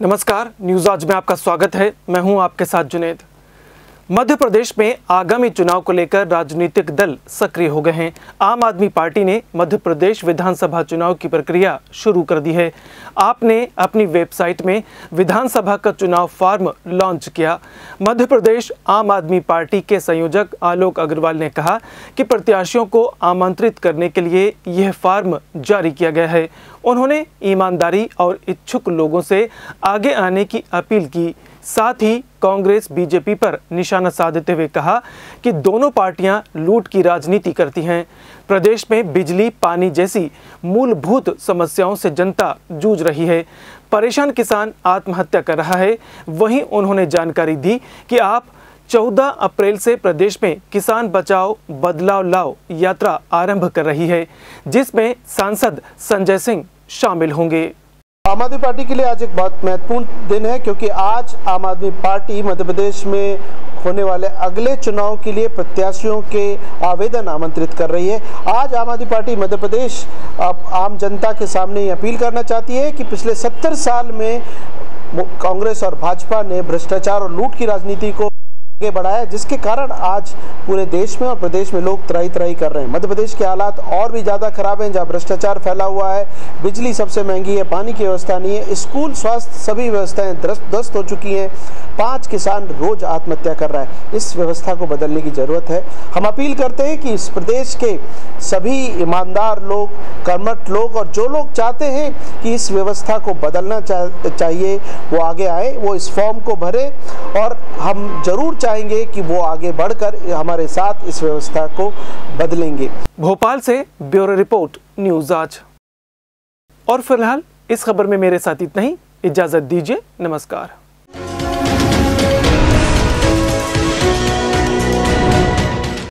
नमस्कार, न्यूज़ आज में आपका स्वागत है। मैं हूं आपके साथ जुनेद। मध्य प्रदेश में आगामी चुनाव को लेकर राजनीतिक दल सक्रिय हो गए हैं। आम आदमी पार्टी ने मध्य प्रदेश विधानसभा चुनाव की प्रक्रिया शुरू कर दी है। आपने अपनी वेबसाइट में विधानसभा का चुनाव फॉर्म लॉन्च किया। मध्य प्रदेश आम आदमी पार्टी के संयोजक आलोक अग्रवाल ने कहा कि प्रत्याशियों को आमंत्रित करने के लिए यह फॉर्म जारी किया गया है। उन्होंने ईमानदारी और इच्छुक लोगों से आगे आने की अपील की। साथ ही कांग्रेस बीजेपी पर निशाना साधते हुए कहा कि दोनों पार्टियां लूट की राजनीति करती हैं। प्रदेश में बिजली, पानी जैसी मूलभूत समस्याओं से जनता जूझ रही है। परेशान किसान आत्महत्या कर रहा है। वहीं उन्होंने जानकारी दी कि आप 14 अप्रैल से प्रदेश में किसान बचाओ बदलाव लाओ यात्रा आरंभ कर रही है, जिसमें सांसद संजय सिंह शामिल होंगे। आम आदमी पार्टी के लिए आज एक बहुत महत्वपूर्ण दिन है, क्योंकि आज आम आदमी पार्टी मध्य प्रदेश में होने वाले अगले चुनाव के लिए प्रत्याशियों के आवेदन आमंत्रित कर रही है। आज आम आदमी पार्टी मध्य प्रदेश आम जनता के सामने ये अपील करना चाहती है कि पिछले 70 साल में कांग्रेस और भाजपा ने भ्रष्टाचार और लूट की राजनीति को आगे बढ़ाया, जिसके कारण आज पूरे देश में और प्रदेश में लोग त्राही त्राही कर रहे हैं। मध्य प्रदेश के हालात और भी ज़्यादा खराब हैं, जहाँ भ्रष्टाचार फैला हुआ है, बिजली सबसे महंगी है, पानी की व्यवस्था नहीं है, स्कूल, स्वास्थ्य सभी व्यवस्थाएं ध्वस्त हो चुकी हैं। 5 किसान रोज आत्महत्या कर रहा है। इस व्यवस्था को बदलने की ज़रूरत है। हम अपील करते हैं कि इस प्रदेश के सभी ईमानदार लोग, कर्मठ लोग और जो लोग चाहते हैं कि इस व्यवस्था को बदलना चाहिए, वो आगे आए, वो इस फॉर्म को भरे और हम जरूर चाहेंगे कि वो आगे बढ़कर हमारे साथ इस व्यवस्था को बदलेंगे। भोपाल से ब्यूरो रिपोर्ट, न्यूज़ आज। और फिलहाल इस खबर में मेरे साथ इतना ही। इजाजत दीजिए, नमस्कार।